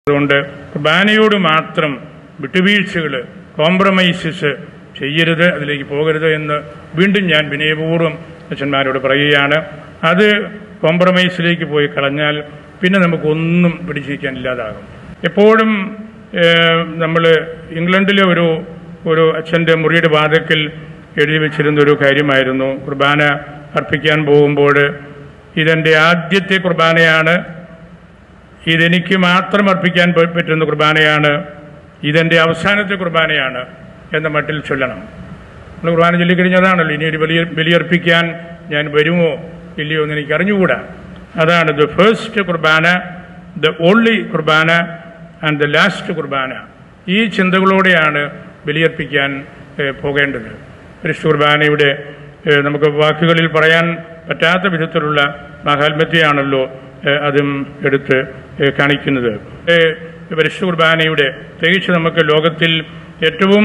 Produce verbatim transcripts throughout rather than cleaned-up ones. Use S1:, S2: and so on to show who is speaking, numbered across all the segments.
S1: അതുകൊണ്ട് കുർബാനയോട് മാത്രം വിട്ടുവീഴ്ചകൾ, കോംപ്രമൈസസ് ചെയ്യരുത്, അതിലേക്ക് പോകരുത് എന്ന് വീണ്ടും ഞാൻ വിനയപൂർവ്വം അച്ഛന്മാരോട് പറയുകയാണ്. അത് കോംപ്രമൈസിലേക്ക് പോയി കളഞ്ഞാൽ പിന്നെ നമുക്കൊന്നും പിടിച്ചിരിക്കാൻ ഇല്ലാതാകും. എപ്പോഴും നമ്മൾ ഇംഗ്ലണ്ടിലെ ഒരു ഒരു അച്ഛൻ്റെ മുറിയുടെ വാതിൽക്കൽ എഴുതി വെച്ചിരുന്ന ഒരു കാര്യമായിരുന്നു, കുർബാന അർപ്പിക്കാൻ പോകുമ്പോൾ ഇതെൻ്റെ ആദ്യത്തെ കുർബാനയാണ്, ഇതെനിക്ക് മാത്രം അർപ്പിക്കാൻ പറ്റുന്ന കുർബാനയാണ്, ഇതെൻ്റെ അവസാനത്തെ കുർബാനയാണ് എന്ന മട്ടിൽ ചൊല്ലണം. നമ്മൾ കുർബാന ചൊല്ലിക്കഴിഞ്ഞതാണല്ലോ, ഇനി ഒരു ബലി ബലിയർപ്പിക്കാൻ ഞാൻ വരുമോ ഇല്ലയോ എന്ന് എനിക്ക് അറിഞ്ഞുകൂടാ. അതാണ് the first Qurbana, the only Qurbana and the last Qurbana. ഈ ചിന്തകളോടെയാണ് ബലിയർപ്പിക്കാൻ പോകേണ്ടത്. പരിശുദ്ധ കുർബാനയുടെ നമുക്ക് വാക്കുകളിൽ പറയാൻ പറ്റാത്ത വിധത്തിലുള്ള മാഹാത്മ്യത്തെയാണല്ലോ അതും എടുത്ത് കാണിക്കുന്നത്. പരിശുദ്ധ കുർബാനയുടെ പ്രത്യേകിച്ച് നമുക്ക് ലോകത്തിൽ ഏറ്റവും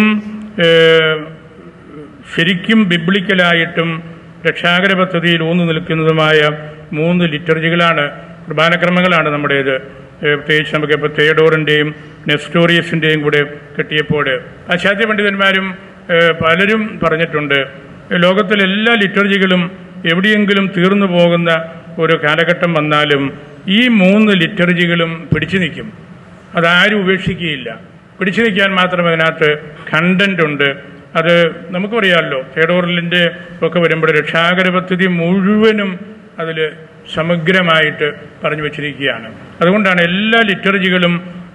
S1: ശരിക്കും ബിബ്ലിക്കലായിട്ടും രക്ഷാകര പദ്ധതിയിൽ ഊന്നു നിൽക്കുന്നതുമായ മൂന്ന് ലിറ്റർജികളാണ്, കുർബാനക്രമങ്ങളാണ് നമ്മുടേത്. പ്രത്യേകിച്ച് നമുക്കിപ്പോൾ തിയഡോറിൻ്റെയും നെസ്റ്റോറിയസിൻ്റെയും കൂടെ കിട്ടിയപ്പോൾ പാശ്ചാത്യ പണ്ഡിതന്മാരും പലരും പറഞ്ഞിട്ടുണ്ട്, ലോകത്തിലെ എല്ലാ ലിറ്റർജികളും എവിടെയെങ്കിലും തീർന്നു പോകുന്ന ഒരു കാലഘട്ടം വന്നാലും ഈ മൂന്ന് ലിറ്റർജികളും പിടിച്ചു നിൽക്കും, അതാരും ഉപേക്ഷിക്കുകയില്ല. പിടിച്ചു നിൽക്കാൻ മാത്രം അതിനകത്ത് കണ്ടന്റ് ഉണ്ട്. അത് നമുക്കറിയാമല്ലോ, തിയഡോറിലിൻ്റെ ഒക്കെ വരുമ്പോൾ രക്ഷാകര പദ്ധതി മുഴുവനും അതിൽ സമഗ്രമായിട്ട് പറഞ്ഞു വച്ചിരിക്കുകയാണ്. അതുകൊണ്ടാണ് എല്ലാ ലിറ്റർജികളും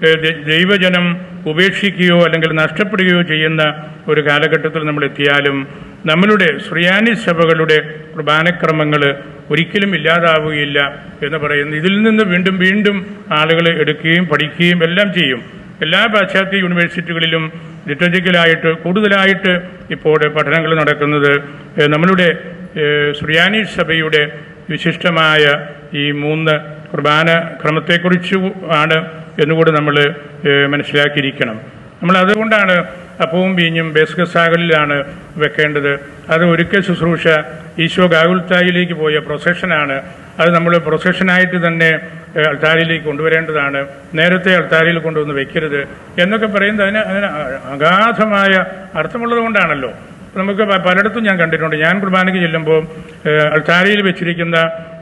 S1: ദൈവജനം ഉപേക്ഷിക്കുകയോ അല്ലെങ്കിൽ നഷ്ടപ്പെടുകയോ ചെയ്യുന്ന ഒരു കാലഘട്ടത്തിൽ നമ്മൾ എത്തിയാലും നമ്മളുടെ സുറിയാനി സഭകളുടെ കുർബാനക്രമങ്ങൾ ഒരിക്കലും ഇല്ലാതാവുകയില്ല എന്ന് പറയുന്നു. ഇതിൽ നിന്ന് വീണ്ടും വീണ്ടും ആളുകൾ എടുക്കുകയും പഠിക്കുകയും എല്ലാം ചെയ്യും. എല്ലാ പാശ്ചാത്യ യൂണിവേഴ്സിറ്റികളിലും ലിറ്റർജിക്കലായിട്ട് കൂടുതലായിട്ട് ഇപ്പോൾ പഠനങ്ങൾ നടക്കുന്നത് നമ്മളുടെ സുറിയാനി സഭയുടെ വിശിഷ്ടമായ ഈ മൂന്ന് കുർബാന ക്രമത്തെക്കുറിച്ച് ആണ് എന്നുകൂടി നമ്മൾ മനസ്സിലാക്കിയിരിക്കണം. നമ്മൾ അതുകൊണ്ടാണ് അപ്പവും വീഞ്ഞും ബേസ്കസാകലിലാണ് വെക്കേണ്ടത്. അത് ഒരിക്കൽ ശുശ്രൂഷ ഈശോ ഗാഗുൽത്തായിലേക്ക് പോയ പ്രൊസഷനാണ്. അത് നമ്മൾ പ്രൊസഷനായിട്ട് തന്നെ അൾത്താരിയിലേക്ക് കൊണ്ടുവരേണ്ടതാണ്, നേരത്തെ അൾത്താരിയിൽ കൊണ്ടുവന്ന് വെക്കരുത് എന്നൊക്കെ പറയുന്നത് അതിന് അതിന് അഗാധമായ അർത്ഥമുള്ളത് കൊണ്ടാണല്ലോ. നമുക്ക് പലയിടത്തും ഞാൻ കണ്ടിട്ടുണ്ട്, ഞാൻ കുർബാനയ്ക്ക് ചെല്ലുമ്പോൾ അൾത്താരിയിൽ വെച്ചിരിക്കുന്ന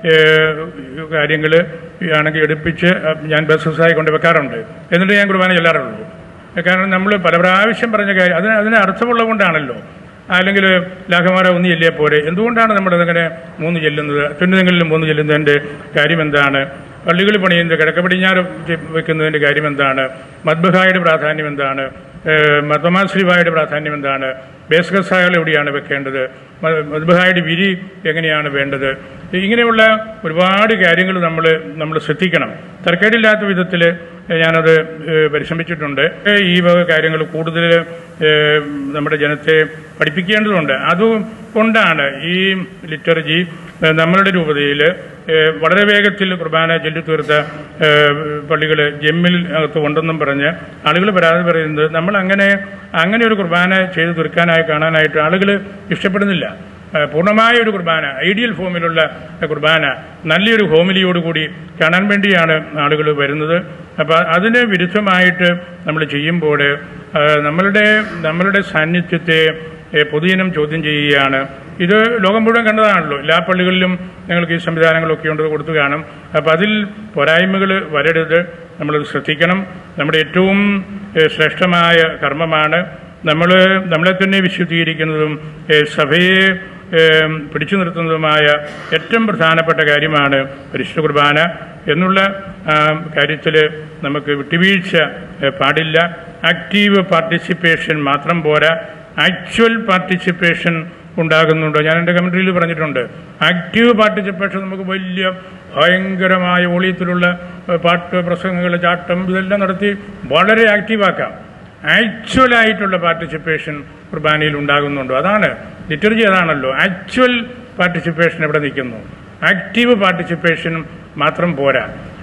S1: കാര്യങ്ങൾ ആണെങ്കിൽ എടുപ്പിച്ച് ഞാൻ ബസ്സായി കൊണ്ട് വെക്കാറുണ്ട്, എന്നിട്ട് ഞാൻ കുർബാന ചെല്ലാറുള്ളൂ. കാരണം നമ്മൾ പല പ്രാവശ്യം പറഞ്ഞ കാര്യം അതിന് അതിന് അർത്ഥമുള്ളത് കൊണ്ടാണല്ലോ. അല്ലെങ്കിൽ ലാഘമാര ഒന്ന് ചെല്ലിയാൽ പോരെ, എന്തുകൊണ്ടാണ് നമ്മളതങ്ങനെ മൂന്ന് ചെല്ലുന്നത്? അത്യുന്നതങ്ങളിൽ മൂന്ന് ചെല്ലുന്നതിൻ്റെ കാര്യം എന്താണ്? പള്ളികൾ പണിയുന്നത് കിഴക്ക് പടിഞ്ഞാറ് വെക്കുന്നതിൻ്റെ കാര്യം എന്താണ്? മദ്ബഹായുടെ പ്രാധാന്യം എന്താണ്? മതമാശ്രീവായുടെ പ്രാധാന്യം എന്താണ്? ബേസ്കസാകൾ എവിടെയാണ് വെക്കേണ്ടത്? മദ്ബഹായുടെ വിരി എങ്ങനെയാണ് വേണ്ടത്? ഇങ്ങനെയുള്ള ഒരുപാട് കാര്യങ്ങൾ നമ്മൾ നമ്മൾ ശ്രദ്ധിക്കണം. തർക്കേടില്ലാത്ത വിധത്തിൽ ഞാനത് പരിശ്രമിച്ചിട്ടുണ്ട്. ഈ വക കാര്യങ്ങൾ കൂടുതൽ നമ്മുടെ ജനത്തെ പഠിപ്പിക്കേണ്ടതുണ്ട്. അതുകൊണ്ടാണ് ഈ ലിറ്റർജി നമ്മളുടെ രൂപതയിൽ വളരെ വേഗത്തിൽ കുർബാന ചൊല്ലിത്തീർത്ത പള്ളികൾ ജമ്മിൽ അകത്ത് ഉണ്ടെന്നും പറഞ്ഞ് ആളുകൾ പരാതി പറയുന്നത് നമ്മൾ അങ്ങനെ അങ്ങനെ ഒരു കുർബാന ചെയ്തു തീർക്കാനായി കാണാനായിട്ട് ആളുകൾ ഇഷ്ടപ്പെടുന്നില്ല. പൂർണ്ണമായ ഒരു കുർബാന, ഐഡിയൽ ഫോമിലുള്ള കുർബാന നല്ലൊരു ഹോമിലിയോടുകൂടി കാണാൻ വേണ്ടിയാണ് ആളുകൾ വരുന്നത്. അപ്പോൾ അതിന് വിരുദ്ധമായിട്ട് നമ്മൾ ചെയ്യുമ്പോൾ നമ്മളുടെ നമ്മളുടെ സാന്നിധ്യത്തെ പൊതുജനം ചോദ്യം ചെയ്യുകയാണ്. ഇത് ലോകം മുഴുവൻ കണ്ടതാണല്ലോ. എല്ലാ പള്ളികളിലും ഞങ്ങൾക്ക് ഈ സംവിധാനങ്ങളൊക്കെ ഉണ്ട്, കൊടുത്തു കാണും. അപ്പോൾ അതിൽ പോരായ്മകൾ വരരുത്, നമ്മളത് ശ്രദ്ധിക്കണം. നമ്മുടെ ഏറ്റവും ശ്രേഷ്ഠമായ കർമ്മമാണ്. നമ്മൾ നമ്മളെ തന്നെ വിശുദ്ധീകരിക്കുന്നതും സഭയെ പിടിച്ചു നിർത്തുന്നതുമായ ഏറ്റവും പ്രധാനപ്പെട്ട കാര്യമാണ് പരിശുദ്ധ കുർബാന എന്നുള്ള കാര്യത്തിൽ നമുക്ക് വിട്ടുവീഴ്ച പാടില്ല. ആക്റ്റീവ് പാർട്ടിസിപ്പേഷൻ മാത്രം പോരാ, ആക്ച്വൽ പാർട്ടിസിപ്പേഷൻ ഉണ്ടാകുന്നുണ്ട്. ഞാൻ എൻ്റെ കമൻട്രിയിൽ പറഞ്ഞിട്ടുണ്ട്, ആക്റ്റീവ് പാർട്ടിസിപ്പേഷൻ നമുക്ക് വലിയ ഭയങ്കരമായ വോളിയത്തിലുള്ള പാട്ട് പ്രസംഗങ്ങൾ, ചാട്ടം ഇതെല്ലാം നടത്തി വളരെ ആക്റ്റീവാക്കാം. ആക്ച്വലായിട്ടുള്ള പാർട്ടിസിപ്പേഷൻ കുർബാനയിൽ ഉണ്ടാകുന്നുണ്ടോ? അതാണ് ലിറ്റർജി, അതാണല്ലോ ആക്ച്വൽ പാർട്ടിസിപ്പേഷൻ എവിടെ നിൽക്കുന്നു. ആക്റ്റീവ് പാർട്ടിസിപ്പേഷൻ മാത്രം പോരാ.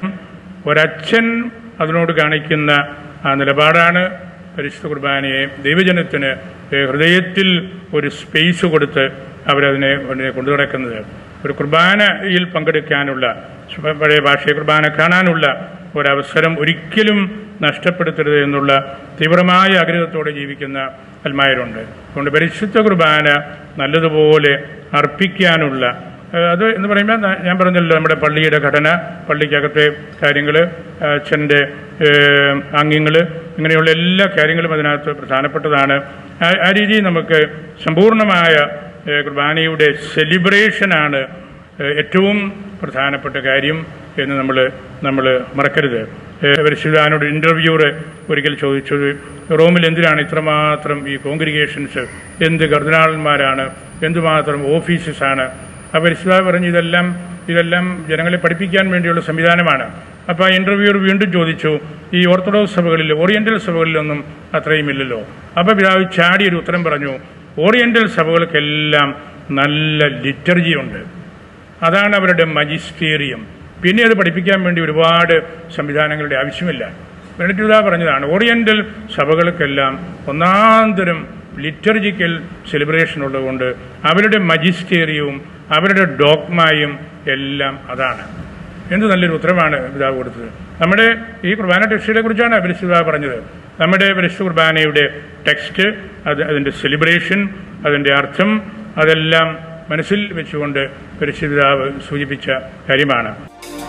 S1: ഒരച്ഛൻ അതിനോട് കാണിക്കുന്ന ആ നിലപാടാണ് പരിശുദ്ധ കുർബാനയെ ദൈവജനത്തിന് ഹൃദയത്തിൽ ഒരു സ്പേസ് കൊടുത്ത് അവരതിനെ കൊണ്ടു നടക്കുന്നത്. ഒരു കുർബാനയിൽ പങ്കെടുക്കാനുള്ള, പഴയ ഭാഷയെ കുർബാന കാണാനുള്ള ഒരവസരം ഒരിക്കലും നഷ്ടപ്പെടുത്തരുത് എന്നുള്ള തീവ്രമായ ആഗ്രഹത്തോടെ ജീവിക്കുന്ന അൽമായരുണ്ട്. അതുകൊണ്ട് പരിശുദ്ധ കുർബാന നല്ലതുപോലെ അർപ്പിക്കാനുള്ള അത് എന്ന് പറയുമ്പോൾ ഞാൻ പറഞ്ഞല്ലോ, നമ്മുടെ പള്ളിയുടെ ഘടന, പള്ളിക്കകത്തെ കാര്യങ്ങൾ, അച്ഛൻ്റെ ആംഗ്യങ്ങൾ, ഇങ്ങനെയുള്ള എല്ലാ കാര്യങ്ങളും അതിനകത്ത് പ്രധാനപ്പെട്ടതാണ്. ആ രീതിയിൽ നമുക്ക് സമ്പൂർണമായ കുർബാനയുടെ സെലിബ്രേഷനാണ് ഏറ്റവും പ്രധാനപ്പെട്ട കാര്യം എന്ന് നമ്മൾ നമ്മൾ മറക്കരുത്. പരിശുദ്ധാനോട് ഇൻ്റർവ്യൂവർ ഒരിക്കൽ ചോദിച്ചത്, റോമിൽ എന്തിനാണ് ഇത്രമാത്രം ഈ കോൺഗ്രിഗേഷൻസ്, എന്ത് കർദിനാളന്മാരാണ്, എന്തുമാത്രം ഓഫീസസാണ്. ആ പരിശുദ്ധ പറഞ്ഞു, ഇതെല്ലാം ഇതെല്ലാം ജനങ്ങളെ പഠിപ്പിക്കാൻ വേണ്ടിയുള്ള സംവിധാനമാണ്. അപ്പോൾ ആ ഇൻ്റർവ്യൂവർ വീണ്ടും ചോദിച്ചു, ഈ ഓർത്തഡോക്സ് സഭകളിൽ, ഓറിയൻ്റൽ സഭകളിലൊന്നും അത്രയും ഇല്ലല്ലോ. അപ്പോൾ പിതാവ് ചാടിയൊരു ഉത്തരം പറഞ്ഞു, ഓറിയൻ്റൽ സഭകൾക്കെല്ലാം നല്ല ലിറ്റർജി ഉണ്ട്, അതാണ് അവരുടെ മജിസ്റ്റീരിയം. പിന്നെ അത് പഠിപ്പിക്കാൻ വേണ്ടി ഒരുപാട് സംവിധാനങ്ങളുടെ ആവശ്യമില്ല. ബെനഡിക്ട് പറഞ്ഞതാണ്, ഓറിയൻ്റൽ സഭകൾക്കെല്ലാം ഒന്നാന്തരം ലിറ്റർജിക്കൽ സെലിബ്രേഷൻ ഉള്ളതുകൊണ്ട് അവരുടെ മജിസ്റ്റേറിയവും അവരുടെ ഡോഗ്മായും എല്ലാം അതാണ്. എന്ത് നല്ലൊരു ഉത്തരമാണ് പിതാവ് കൊടുത്തത്. നമ്മുടെ ഈ കുർബാന ടെക്സ്റ്റിനെ കുറിച്ചാണ് പരിശുദ്ധ പറഞ്ഞത്. നമ്മുടെ പരിശുദ്ധ കുർബാനയുടെ ടെക്സ്റ്റ്, അത് അതിൻ്റെ സെലിബ്രേഷൻ, അതിൻ്റെ അർത്ഥം, അതെല്ലാം മനസ്സിൽ വെച്ചുകൊണ്ട് പരിശുദ്ധ സൂചിപ്പിച്ച കാര്യമാണ്.